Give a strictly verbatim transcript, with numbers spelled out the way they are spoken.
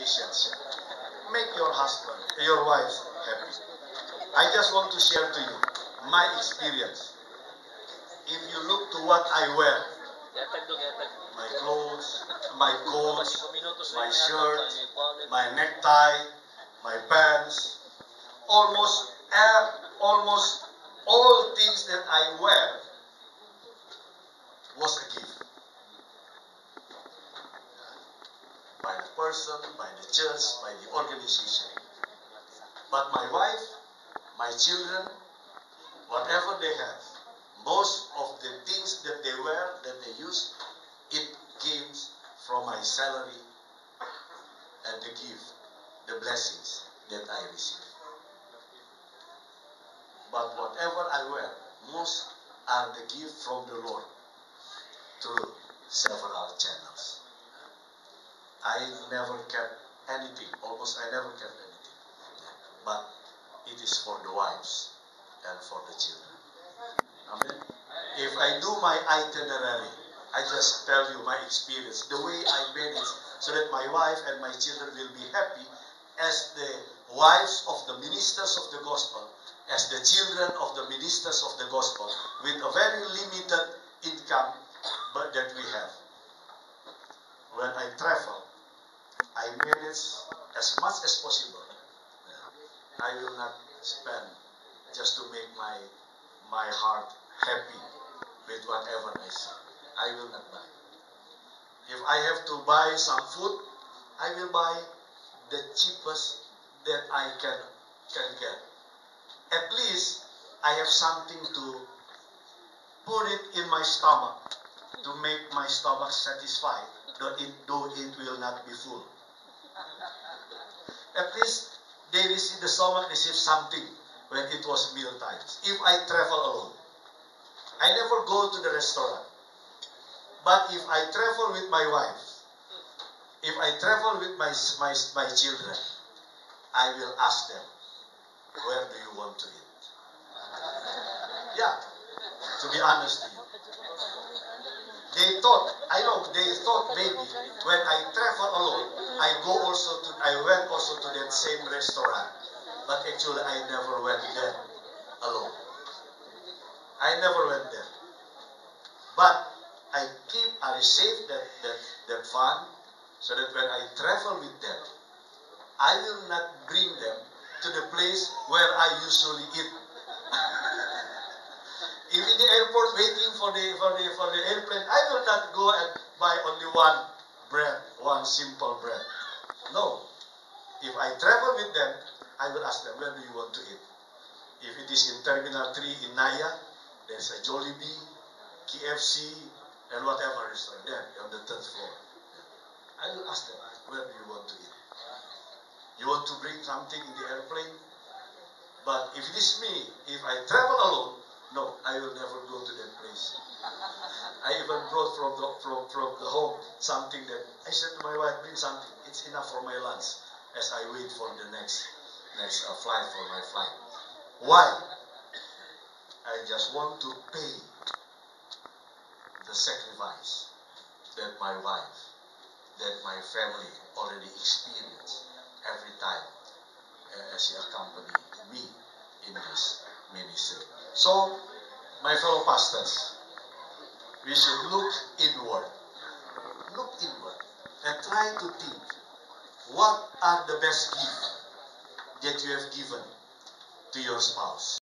Christians here. Make your husband, your wife happy. I just want to share to you my experience. If you look to what I wear, my clothes, my coats, my shirt, my necktie, my pants, almost uh, almost all things that I wear was a gift. By the person, by the church, by the organization. But my wife, my children, whatever they have, most of the things that they wear, that they use, it came from my salary and the gift, the blessings that I receive. But whatever I wear, most are the gift from the Lord through several channels. I never kept anything, almost I never kept anything. But it is for the wives and for the children. Amen. If I do my itinerary, I just tell you my experience, the way I manage, so that my wife and my children will be happy as the wives of the ministers of the gospel, as the children of the ministers of the gospel, with a very limited income but that we have. When I travel, I manage as much as possible. I will not spend just to make my my heart happy with whatever I see. I will not buy. If I have to buy some food, I will buy the cheapest that I can can get. At least I have something to put it in my stomach to make my stomach satisfied, though it, though it will not be full. At least they receive, the stomach receives something when it was meal times. If I travel alone, I never go to the restaurant. But if I travel with my wife, if I travel with my, my, my children, I will ask them, where do you want to eat? Yeah, to be honest to you. They thought, I know, they thought maybe when I travel alone, I go also to, I went also to that same restaurant. But actually, I never went there alone. I never went there. But I keep, I save that, that, that fund so that when I travel with them, I will not bring them to the place where I usually eat. If in the airport waiting for the, for the, for the airplane, I will not go and buy only one bread, one simple bread. No. If I travel with them, I will ask them, where do you want to eat? If it is in Terminal three in Naya, there's a Jollibee, K F C, and whatever restaurant there on the third floor. I will ask them, where do you want to eat? You want to bring something in the airplane? But if it is me, if I travel alone, no, I will never go to that place. I even brought from the, from, from the home something that I said to my wife, bring something. It's enough for my lunch as I wait for the next next uh, flight for my flight. Why? I just want to pay the sacrifice that my wife, that my family already experienced every time uh, as she accompanied me in this ministry. So, my fellow pastors, we should look inward. Look inward and try to think, what are the best gifts that you have given to your spouse?